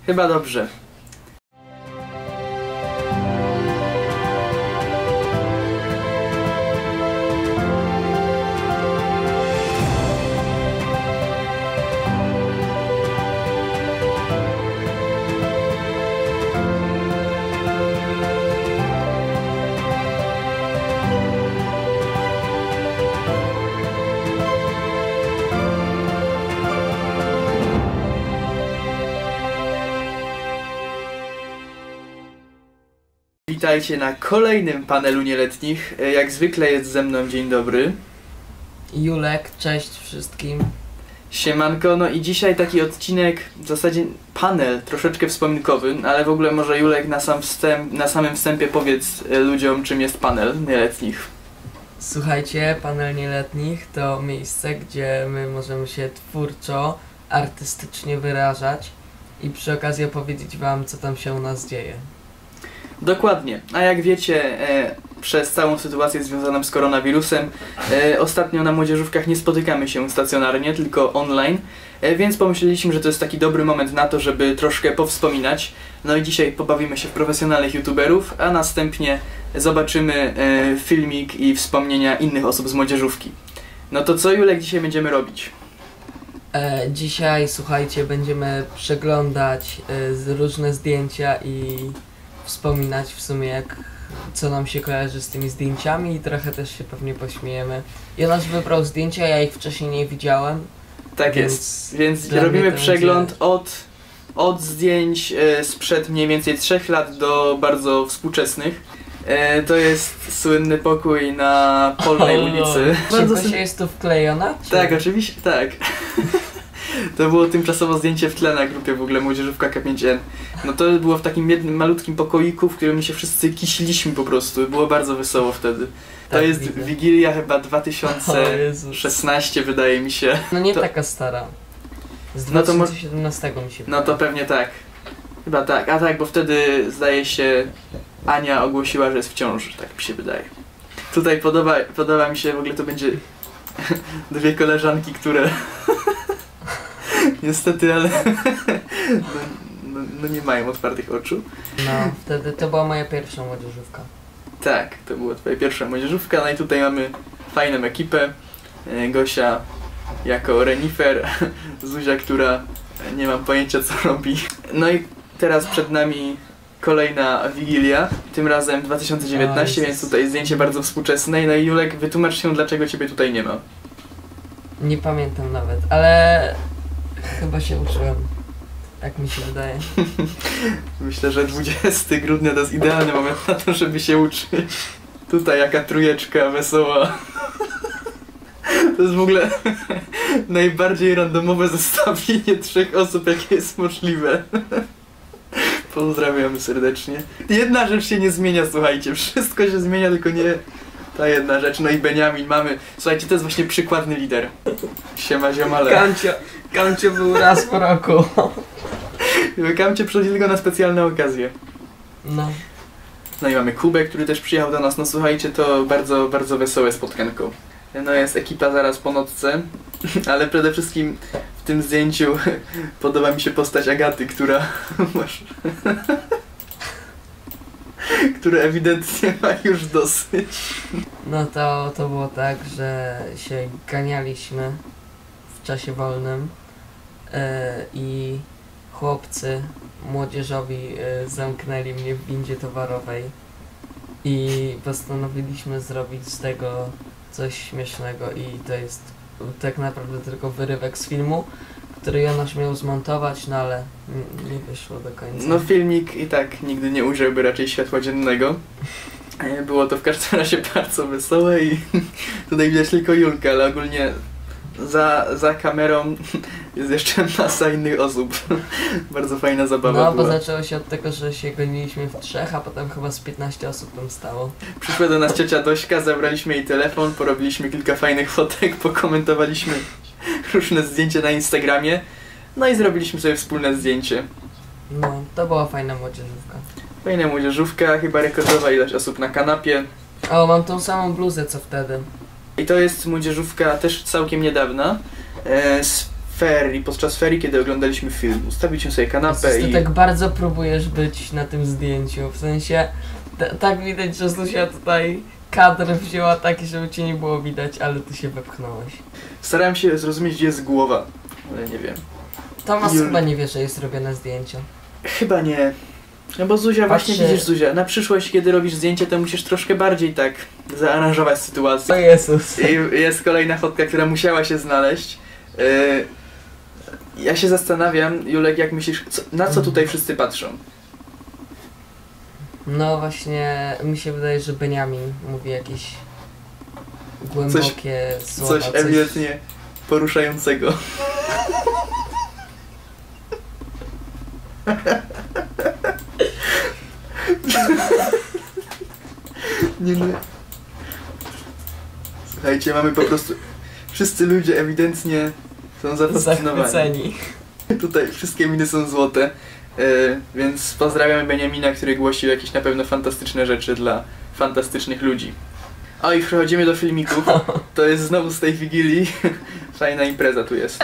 Chyba dobrze. Witajcie na kolejnym panelu nieletnich. Jak zwykle jest ze mną dzień dobry. Julek, cześć wszystkim. Siemanko, no i dzisiaj taki odcinek, w zasadzie panel troszeczkę wspominkowy, ale w ogóle może Julek na samym wstępie powiedz ludziom, czym jest panel nieletnich. Słuchajcie, panel nieletnich to miejsce, gdzie my możemy się twórczo, artystycznie wyrażać i przy okazji opowiedzieć wam, co tam się u nas dzieje. Dokładnie, a jak wiecie, przez całą sytuację związaną z koronawirusem ostatnio na młodzieżówkach nie spotykamy się stacjonarnie, tylko online, więc pomyśleliśmy, że to jest taki dobry moment na to, żeby troszkę powspominać. No i dzisiaj pobawimy się w profesjonalnych youtuberów, a następnie zobaczymy filmik i wspomnienia innych osób z młodzieżówki. No to co, Julek, dzisiaj będziemy robić? Dzisiaj, słuchajcie, będziemy przeglądać różne zdjęcia i wspominać w sumie co nam się kojarzy z tymi zdjęciami i trochę też się pewnie pośmiejemy. Jonasz wybrał zdjęcia, ja ich wcześniej nie widziałem. Tak jest, więc robimy przegląd od zdjęć sprzed mniej więcej 3 lat do bardzo współczesnych. To jest słynny pokój na Polnej ulicy. Szybko się jest tu wklejona? Czy? Tak, oczywiście, tak. To było tymczasowo zdjęcie w tle na grupie w ogóle Młodzieżówka K5N. No to było w takim jednym malutkim pokoiku, w którym się wszyscy kisiliśmy po prostu. Było bardzo wesoło wtedy. To jest widzę. Wigilia chyba 2016 wydaje mi się. No nie taka stara. Z 2017 mi się wydaje. No to pewnie tak. Chyba tak. A tak, bo wtedy zdaje się Ania ogłosiła, że jest w ciąży. Tak mi się wydaje. Tutaj podoba mi się, w ogóle to będzie dwie koleżanki, które niestety, ale no nie mają otwartych oczu. No, wtedy to była moja pierwsza młodzieżówka. Tak, to była twoja pierwsza młodzieżówka, no i tutaj mamy fajną ekipę. Gosia jako renifer, Zuzia, która nie mam pojęcia co robi. No i teraz przed nami kolejna Wigilia, tym razem 2019, więc tutaj zdjęcie bardzo współczesne. No i Julek, wytłumacz się, dlaczego ciebie tutaj nie ma. Nie pamiętam nawet, ale chyba się uczyłem, jak mi się wydaje. Myślę, że 20 grudnia to jest idealny moment na to, żeby się uczyć. Tutaj jaka trójeczka wesoła. To jest w ogóle najbardziej randomowe zestawienie 3 osób, jakie jest możliwe. Pozdrawiamy serdecznie. Jedna rzecz się nie zmienia, słuchajcie, wszystko się zmienia, tylko nie ta jedna rzecz. No i Beniamin mamy. Słuchajcie, to jest właśnie przykładny lider. Siema ziomale. Kamcio był raz po roku. Kamcio przychodzi tylko na specjalne okazje. No. No i mamy Kubę, który też przyjechał do nas. No słuchajcie, to bardzo, bardzo wesołe spotkanko. No jest ekipa zaraz po nocce, ale przede wszystkim w tym zdjęciu podoba mi się postać Agaty, która która ewidentnie ma już dosyć. No to było tak, że się ganialiśmy w czasie wolnym i chłopcy młodzieżowi zamknęli mnie w windzie towarowej i postanowiliśmy zrobić z tego coś śmiesznego i to jest tak naprawdę tylko wyrywek z filmu, który Jonasz miał zmontować, no ale nie wyszło do końca. No filmik i tak nigdy nie ujrzałby raczej światła dziennego. Było to w każdym razie bardzo wesołe i tutaj widać tylko Julkę, ale ogólnie za kamerą jest jeszcze masa innych osób. Bardzo fajna zabawa No, była. bo zaczęło się od tego, że się goniliśmy w 3, a potem chyba z 15 osób tam stało. Przyszła do nas ciocia Dośka, zabraliśmy jej telefon, porobiliśmy kilka fajnych fotek, pokomentowaliśmy różne zdjęcia na Instagramie, no i zrobiliśmy sobie wspólne zdjęcie. No, to była fajna młodzieżówka. Fajna młodzieżówka, chyba rekordowa ilość osób na kanapie. O, mam tą samą bluzę co wtedy. I to jest młodzieżówka też całkiem niedawna, z ferii, podczas ferii, kiedy oglądaliśmy film. Ustawić sobie kanapę Ty i... tak bardzo próbujesz być na tym zdjęciu. Ustawić sobie kanapę Ty i... tak bardzo próbujesz być na tym zdjęciu. W sensie, tak widać, że Zuzia tutaj kadr wzięła taki, żeby cię nie było widać, ale ty się wepchnąłeś. Starałem się zrozumieć, gdzie jest głowa, ale nie wiem. Tomas chyba nie wie, że jest robione zdjęcie. Chyba nie. No bo Zuzia, właśnie widzisz Zuzia, na przyszłość, kiedy robisz zdjęcie, to musisz troszkę bardziej tak zaaranżować sytuację. O Jezus. I jest kolejna fotka, która musiała się znaleźć. Ja się zastanawiam, Julek, jak myślisz, na co tutaj wszyscy patrzą? No właśnie, mi się wydaje, że Beniamin mówi jakieś głębokie słowa. Coś ewidentnie poruszającego. Nie no. Słuchajcie, mamy po prostu... Wszyscy ludzie ewidentnie są zafascynowani. Zachwyceni. Tutaj wszystkie miny są złote. Więc pozdrawiamy Beniamina, który głosił jakieś na pewno fantastyczne rzeczy dla fantastycznych ludzi. O i przechodzimy do filmików. To jest znowu z tej Wigilii. Fajna impreza tu jest.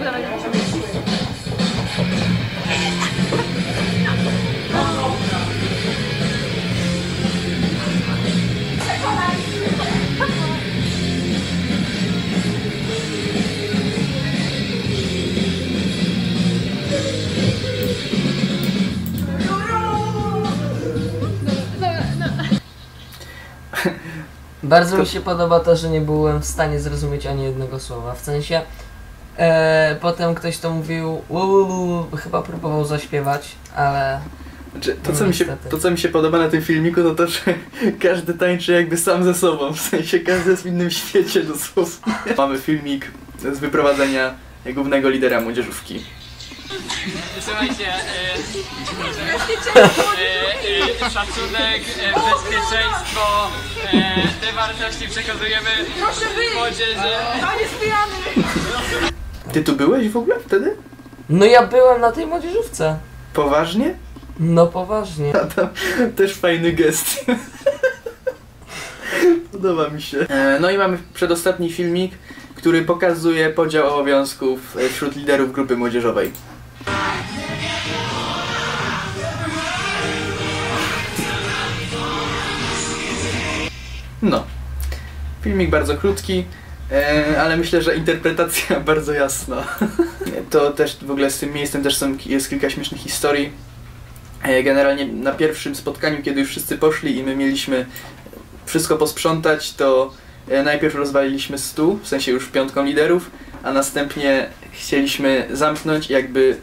Bardzo mi się podoba to, że nie byłem w stanie zrozumieć ani jednego słowa. W sensie, potem ktoś to mówił, chyba próbował zaśpiewać, ale... Znaczy, to, co mi się podoba na tym filmiku, to, że każdy tańczy jakby sam ze sobą. W sensie, każdy jest w innym świecie dosłownie. Mamy filmik z wyprowadzenia głównego lidera młodzieżówki. Słuchajcie, szacunek, bezpieczeństwo, te wartości przekazujemy młodzieży. On jest pijany! Ty tu byłeś w ogóle wtedy? No ja byłem na tej młodzieżówce. Poważnie? No poważnie. A tam też fajny gest. Podoba mi się. No i mamy przedostatni filmik, który pokazuje podział obowiązków wśród liderów grupy młodzieżowej. No. Filmik bardzo krótki, ale myślę, że interpretacja bardzo jasna. To też w ogóle z tym miejscem też jest kilka śmiesznych historii. Generalnie na pierwszym spotkaniu, kiedy już wszyscy poszli i my mieliśmy wszystko posprzątać, to najpierw rozwaliliśmy stół, w sensie już piątką liderów, a następnie chcieliśmy zamknąć jakby...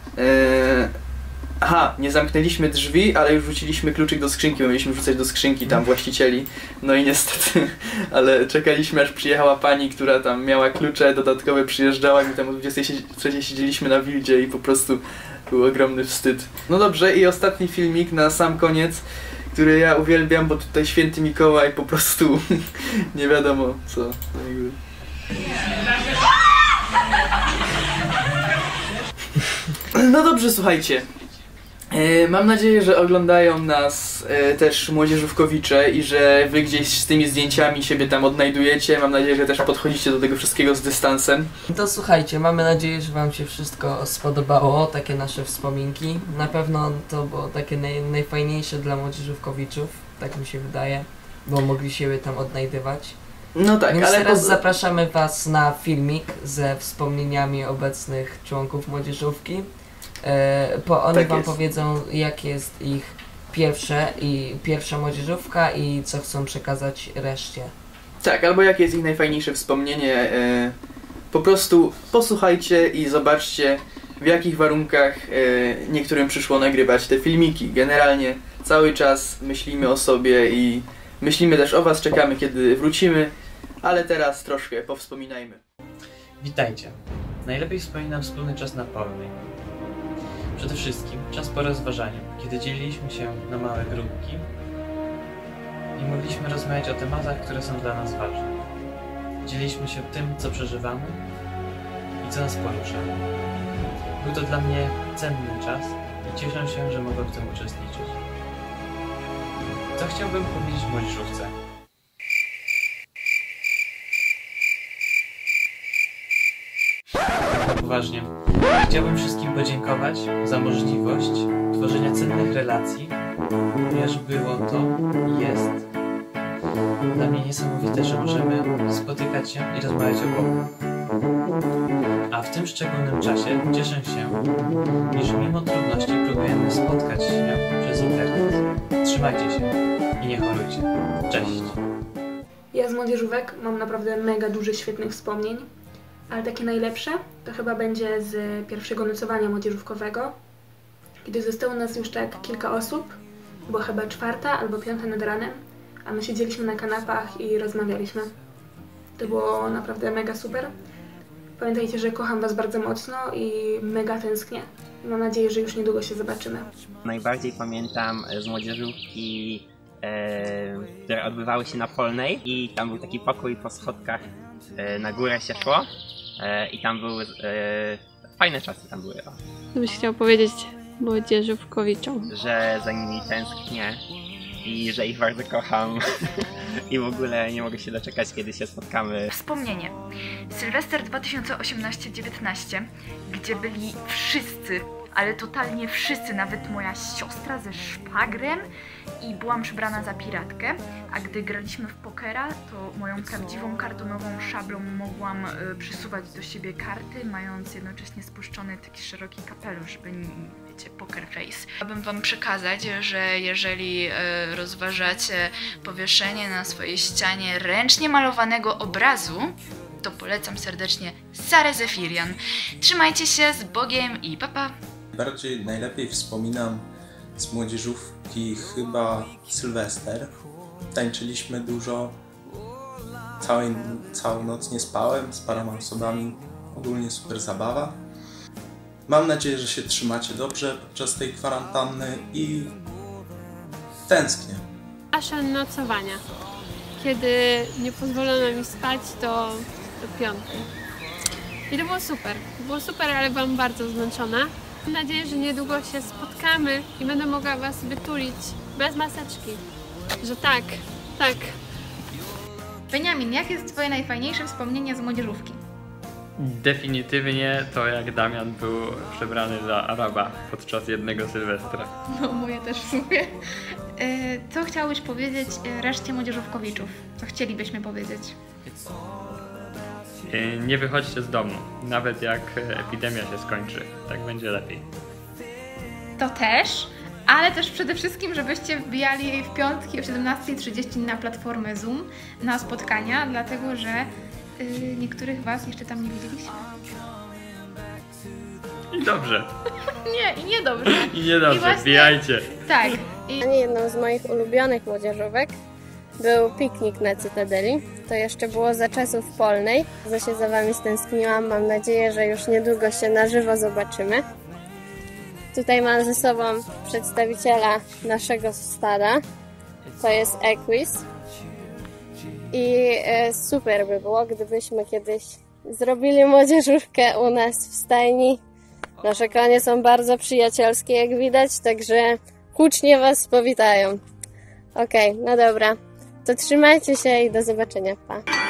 nie zamknęliśmy drzwi, ale już wrzuciliśmy kluczyk do skrzynki, bo mieliśmy wrzucać do skrzynki tam właścicieli. No i niestety, ale czekaliśmy, aż przyjechała pani, która tam miała klucze dodatkowe, przyjeżdżała i my tam o 23 siedzieliśmy na wildzie i po prostu był ogromny wstyd. No dobrze, i ostatni filmik na sam koniec, który ja uwielbiam, bo tutaj święty Mikołaj po prostu nie wiadomo co. No dobrze, słuchajcie. Mam nadzieję, że oglądają nas też młodzieżówkowicze i że wy gdzieś z tymi zdjęciami siebie tam odnajdujecie. Mam nadzieję, że też podchodzicie do tego wszystkiego z dystansem. To słuchajcie, mamy nadzieję, że wam się wszystko spodobało, takie nasze wspominki. Na pewno to było takie najfajniejsze dla młodzieżówkowiczów, tak mi się wydaje, bo mogli siebie tam odnajdywać. No tak, Więc ale teraz zapraszamy was na filmik ze wspomnieniami obecnych członków młodzieżówki. Oni tak wam jest. powiedzą, jakie jest ich pierwsza młodzieżówka i co chcą przekazać reszcie. Tak, albo jakie jest ich najfajniejsze wspomnienie. Po prostu posłuchajcie i zobaczcie, w jakich warunkach niektórym przyszło nagrywać te filmiki. Generalnie cały czas myślimy o sobie i myślimy też o was, czekamy kiedy wrócimy, ale teraz troszkę powspominajmy. Witajcie. Najlepiej wspominam wspólny czas na Polnej. Przede wszystkim czas po rozważaniu, kiedy dzieliliśmy się na małe grupki i mogliśmy rozmawiać o tematach, które są dla nas ważne. Dzieliliśmy się tym, co przeżywamy i co nas porusza. Był to dla mnie cenny czas i cieszę się, że mogłem w tym uczestniczyć. Co chciałbym powiedzieć młodzieżówce? poważnie. Chciałbym wszystkim podziękować za możliwość tworzenia cennych relacji, ponieważ było to i jest dla mnie niesamowite, że możemy spotykać się i rozmawiać o Bogu. A w tym szczególnym czasie cieszę się, iż mimo trudności próbujemy spotkać się przez internet. Trzymajcie się i nie chorujcie. Cześć! Ja z młodzieżówek mam naprawdę mega dużo świetnych wspomnień, ale takie najlepsze to chyba będzie z pierwszego nocowania młodzieżówkowego, kiedy zostało nas już tak kilka osób, była chyba 4. albo 5 nad ranem, a my siedzieliśmy na kanapach i rozmawialiśmy. To było naprawdę mega super. Pamiętajcie, że kocham Was bardzo mocno i mega tęsknię. Mam nadzieję, że już niedługo się zobaczymy. Najbardziej pamiętam z młodzieżówki, które odbywały się na Polnej i tam był taki pokój po schodkach, na górę się szło i tam były fajne czasy tam były. Co byś chciał powiedzieć młodzieżówkowiczom? Że za nimi tęsknię i że ich bardzo kocham i w ogóle nie mogę się doczekać, kiedy się spotkamy. Wspomnienie. Sylwester 2018-19, gdzie byli wszyscy, ale totalnie wszyscy, nawet moja siostra ze szwagrem i byłam przebrana za piratkę, a gdy graliśmy w pokera, to moją prawdziwą kartonową szablą mogłam przysuwać do siebie karty, mając jednocześnie spuszczony taki szeroki kapelusz, żeby, wiecie, poker face. Chciałabym Wam przekazać, że jeżeli rozważacie powieszenie na swojej ścianie ręcznie malowanego obrazu, to polecam serdecznie Sarę Zefirian. Trzymajcie się, z Bogiem i pa pa! Najlepiej wspominam z młodzieżówki chyba Sylwester. Tańczyliśmy dużo, całą noc nie spałem, z paroma osobami, ogólnie super zabawa. Mam nadzieję, że się trzymacie dobrze podczas tej kwarantanny i tęsknię. Nasze nocowania. Kiedy nie pozwolono mi spać, to do 5. I to było super. Było super, ale byłam bardzo zmęczona. Mam nadzieję, że niedługo się spotkamy i będę mogła Was wytulić bez maseczki. Że tak, tak. Beniamin, jakie jest Twoje najfajniejsze wspomnienie z młodzieżówki? Definitywnie to, jak Damian był przebrany za Araba podczas jednego Sylwestra. No, moje też w sumie. Co chciałbyś powiedzieć reszcie młodzieżówkowiczów? Co chcielibyśmy powiedzieć? Nie wychodźcie z domu, nawet jak epidemia się skończy. Tak będzie lepiej. To też, ale też przede wszystkim, żebyście wbijali w piątki o 17:30 na platformę Zoom na spotkania, dlatego że niektórych Was jeszcze tam nie widzieliśmy. I dobrze. Nie, i niedobrze. I niedobrze, właśnie, wbijajcie. Tak. Jedną z moich ulubionych młodzieżówek był piknik na Cytadeli. To jeszcze było za czasów Polnej. Za się za Wami stęskniłam. Mam nadzieję, że już niedługo się na żywo zobaczymy. Tutaj mam ze sobą przedstawiciela naszego stada. To jest Equis. I super by było, gdybyśmy kiedyś zrobili młodzieżówkę u nas w stajni. Nasze konie są bardzo przyjacielskie, jak widać, także hucznie Was powitają. Okej, no dobra. To trzymajcie się i do zobaczenia. Pa!